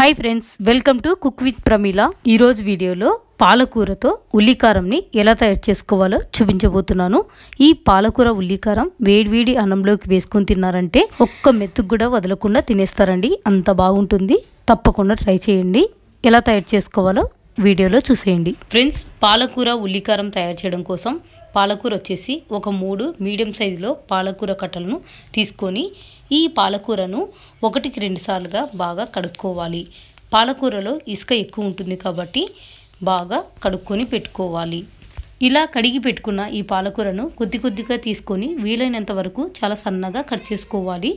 Hi friends, welcome to cook with Pramila. ఈరోజు వీడియోలో పాలకూరతో ఉల్లికారంని ఎలా తయారు చేసుకోవాలో చూపించబోతున్నాను. ఈ పాలకూర ఉల్లికారం వేడివేడి అన్నంలోకి వేసుకొని తిన్నారంటే ఒక్క మెతుకు కూడా వదలకుండా తినేస్తారండి. అంత బాగుంటుంది. తప్పకుండా ట్రై చేయండి. ఎలా తయారు చేసుకోవాలో వీడియోలో చూసేయండి. ఫ్రెండ్స్, పాలకూర ఉల్లికారం తయారు చేయడం కోసం పాలకూర వచ్చేసి ఒక 3 మీడియం సైజులో పాలకూర కట్టలను తీసుకొని ఈ పాలకూరను 1-2 సార్లుగా బాగా కడుక్కోవాలి. పాలకూరలో ఇసుక ఎక్కువ ఉంటుంది కాబట్టి బాగా కడుక్కొని పెట్టుకోవాలి. ఇలా కడిగి పెట్టుకున్న ఈ పాలకూరను కొద్దిగా తీసుకొని వీలైనంత వరకు చాలా సన్నగా కట్ చేసుకోవాలి.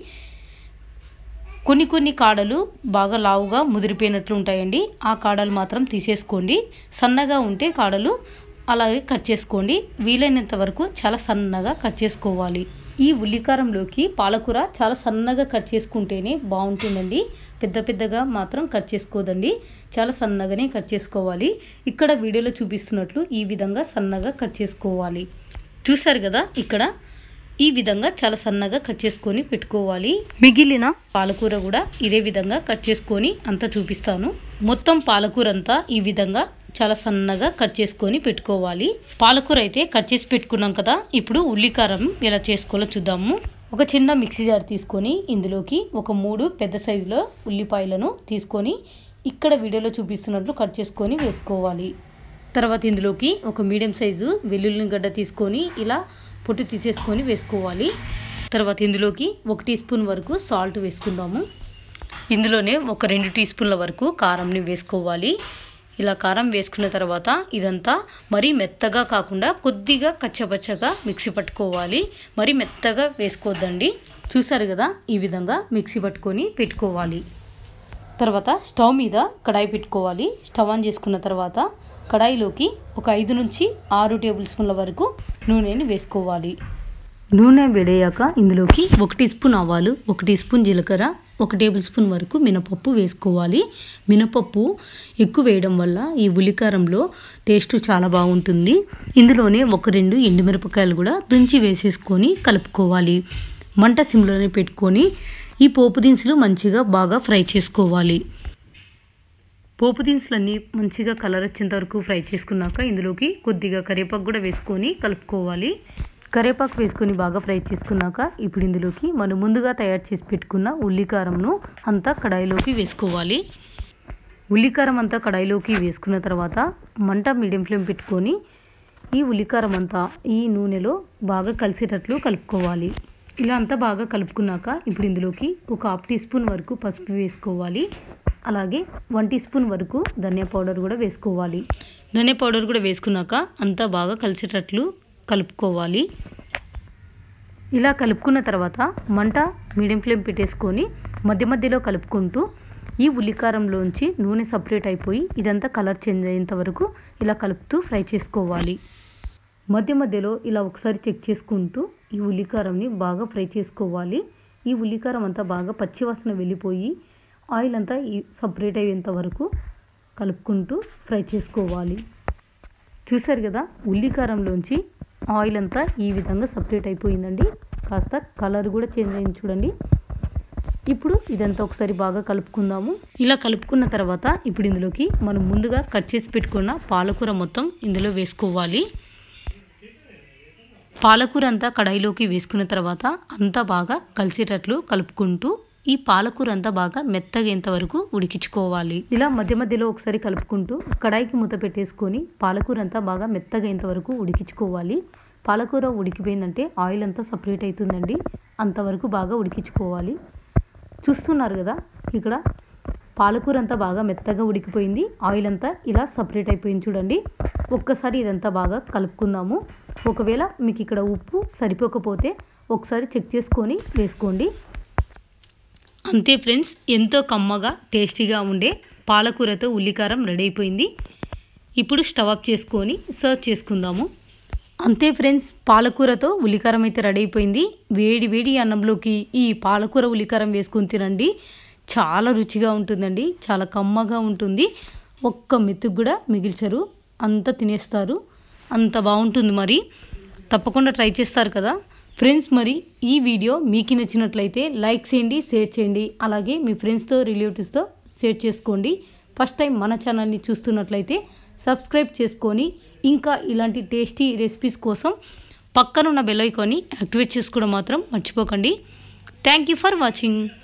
కొన్ని కాడలు బాగా లావుగా ముదిరిపోయినట్లు ఉంటాయండి. ఆ కాడలు మాత్రం తీసేసుకోండి. సన్నగా ఉంటే కాడలు అలాగే కట్ చేసుకోండి. వీలైనంత వరకు చాలా సన్నగా కట్ చేసుకోవాలి. ఈ ఉల్లికారంలోకి పాలకూర చాలా సన్నగా కట్ చేసుకుంటేనే బాగుంటుందండి. పెద్దగా మాత్రం కట్ చేసుకోదండి. చాలా సన్నగానే కట్ చేసుకోవాలి. ఇక్కడ వీడియోలో చూపిస్తున్నట్లు ఈ విధంగా సన్నగా కట్ చేసుకోవాలి. చూసారు కదా, ఇక్కడ ఈ విధంగా చాలా సన్నగా కట్ చేసుకొని పెట్టుకోవాలి. మిగిలిన పాలకూర కూడా ఇదే విధంగా కట్ చేసుకొని అంతా చూపిస్తాను. మొత్తం పాలకూర అంతా ఈ విధంగా చాలా సన్నగా కట్ చేసుకొని పెట్టుకోవాలి. పాలకూర అయితే కట్ చేసి పెట్టుకున్నాం కదా. ఇప్పుడు ఉల్లికారం ఎలా చేసుకోవాలో చూద్దాము. ఒక చిన్న మిక్సీ జార్ తీసుకొని ఇందులోకి ఒక 3 పెద్ద సైజులో ఉల్లిపాయలను తీసుకొని ఇక్కడ వీడియోలో చూపిస్తున్నట్లు కట్ చేసుకొని వేసుకోవాలి. తర్వాత ఇందులోకి ఒక మీడియం సైజు వెల్లుల్లి గడ్డ తీసుకొని ఇలా పొట్టు తీసేసుకొని వేసుకోవాలి. తర్వాత ఇందులోకి 1 టీ స్పూన్ వరకు సాల్ట్ వేసుకుందాము. ఇందులోనే ఒక 2 టీ స్పూన్ల వరకు కారంని వేసుకోవాలి. ఇలా కారం వేసుకున్న తర్వాత ఇదంతా మరీ మెత్తగా కాకుండా కొద్దిగా కచ్చపచ్చగా మిక్సీ పట్టుకోవాలి. మరీ మెత్తగా వేసుకోవద్దండి. చూసారు కదా, ఈ విధంగా మిక్సీ పట్టుకొని పెట్టుకోవాలి. తర్వాత స్టవ్ మీద కడాయి పెట్టుకోవాలి. స్టవ్ ఆన్ చేసుకున్న తర్వాత కడాయిలోకి ఒక 5 నుంచి 6 టేబుల్ స్పూన్ల వరకు నూనెని వేసుకోవాలి. నూనె వేడయ్యాక ఇందులోకి 1 టీ స్పూన్ ఆవాలు, 1 టీ స్పూన్ జీలకర్ర, 1 టేబుల్ స్పూన్ వరకు మినపప్పు వేసుకోవాలి. మినపప్పు ఎక్కువ వేయడం వల్ల ఈ ఉల్లికారంలో టేస్ట్ చాలా బాగుంటుంది. ఇందులోనే 1-2 ఎండుమిరపకాయలు కూడా తుంచి వేసేసుకొని కలుపుకోవాలి. మంట సిమ్లోనే పెట్టుకొని ఈ పోపు దినుసులు మంచిగా బాగా ఫ్రై చేసుకోవాలి. పోపు దినుసులన్నీ మంచిగా కలర్ వచ్చేంత వరకు ఫ్రై చేసుకున్నాక ఇందులోకి కొద్దిగా కరివేపాకు కూడా వేసుకొని కలుపుకోవాలి. కరివేపాకు వేసుకొని బాగా ఫ్రై చేసుకున్నాక ఇప్పుడు ఇందులోకి మనం ముందుగా తయారు చేసి పెట్టుకున్న ఉల్లికారంను అంతా కడాయిలోకి వేసుకోవాలి. ఉల్లికారం అంతా కడాయిలోకి వేసుకున్న తర్వాత మంట మీడియం ఫ్లేమ్ పెట్టుకొని ఈ ఉల్లికారం అంతా ఈ నూనెలో బాగా కలిసేటట్లు కలుపుకోవాలి. ఇలా అంతా బాగా కలుపుకున్నాక ఇప్పుడు ఇందులోకి ఒక 1/2 టీ స్పూన్ వరకు పసుపు వేసుకోవాలి. అలాగే 1 టీ స్పూన్ వరకు ధనియా పౌడర్ కూడా వేసుకోవాలి. ధనియా పౌడర్ కూడా వేసుకున్నాక అంతా బాగా కలిసేటట్లు కలుపుకోవాలి. ఇలా కలుపుకున్న తర్వాత మంట మీడియం ఫ్లేమ్ పెట్టేసుకొని మధ్యలో కలుపుకుంటూ ఈ ఉల్లికారంలోంచి నూనె సపరేట్ అయిపోయి ఇదంతా కలర్ చేంజ్ అయ్యేంత వరకు ఇలా కలుపుతూ ఫ్రై చేసుకోవాలి. మధ్యలో ఇలా ఒకసారి చెక్ చేసుకుంటూ ఈ ఉల్లికారంని బాగా ఫ్రై చేసుకోవాలి. ఈ ఉల్లికారం అంతా బాగా పచ్చివాసన వెళ్ళిపోయి ఆయిల్ అంతా సపరేట్ అయ్యేంత వరకు కలుపుకుంటూ ఫ్రై చేసుకోవాలి. చూసారు కదా, ఉల్లికారంలోంచి ఆయిల్ అంతా ఈ విధంగా సపరేట్ అయిపోయిందండి. కాస్త కలర్ కూడా చేంజ్ అయింది చూడండి. ఇప్పుడు ఇదంతా ఒకసారి బాగా కలుపుకుందాము. ఇలా కలుపుకున్న తర్వాత ఇప్పుడు ఇందులోకి మనం ముందుగా కట్ చేసి పెట్టుకున్న పాలకూర మొత్తం ఇందులో వేసుకోవాలి. పాలకూర అంతా కడాయిలోకి వేసుకున్న తర్వాత అంతా బాగా కలిసేటట్లు కలుపుకుంటూ ఈ పాలకూర అంతా బాగా మెత్తగేంత వరకు ఉడికించుకోవాలి. ఇలా మధ్యలో ఒకసారి కలుపుకుంటూ కడాయికి మూత పెట్టేసుకొని పాలకూర అంతా బాగా మెత్తగేంత వరకు ఉడికించుకోవాలి. పాలకూర ఉడికిపోయిందంటే ఆయిల్ అంతా సపరేట్ అవుతుందండి. అంతవరకు బాగా ఉడికించుకోవాలి. చూస్తున్నారు కదా, ఇక్కడ పాలకూర అంతా బాగా మెత్తగా ఉడికిపోయింది. ఆయిల్ అంతా ఇలా సపరేట్ అయిపోయింది చూడండి. ఒక్కసారి ఇదంతా బాగా కలుపుకుందాము. ఒకవేళ మీకు ఇక్కడ ఉప్పు సరిపోకపోతే ఒకసారి చెక్ చేసుకొని వేసుకోండి. అంతే ఫ్రెండ్స్, ఎంతో కమ్మగా టేస్టీగా ఉండే పాలకూరతో ఉల్లికారం రెడీ అయిపోయింది. ఇప్పుడు స్టవ్ ఆఫ్ చేసుకొని సర్వ్ చేసుకుందాము. అంతే ఫ్రెండ్స్, పాలకూరతో ఉల్లికారం అయితే రెడీ అయిపోయింది. వేడి అన్నంలోకి ఈ పాలకూర ఉల్లికారం వేసుకొని తినండి. చాలా రుచిగా ఉంటుందండి. చాలా కమ్మగా ఉంటుంది. ఒక్క మెతుకు కూడా మిగిల్చరు, అంతా తినేస్తారు. అంత బాగుంటుంది. మరి తప్పకుండా ట్రై చేస్తారు కదా ఫ్రెండ్స్. మరి ఈ వీడియో మీకు నచ్చినట్లయితే లైక్ చేయండి, షేర్ చేయండి. అలాగే మీ ఫ్రెండ్స్తో రిలేటివ్స్తో షేర్ చేసుకోండి. ఫస్ట్ టైం మన ఛానల్ని చూస్తున్నట్లయితే సబ్స్క్రైబ్ చేసుకొని ఇంకా ఇలాంటి టేస్టీ రెసిపీస్ కోసం పక్కనున్న బెల్ ఐకాన్ని యాక్టివేట్ చేసుకోవడం మాత్రం మర్చిపోకండి. Thank you for watching.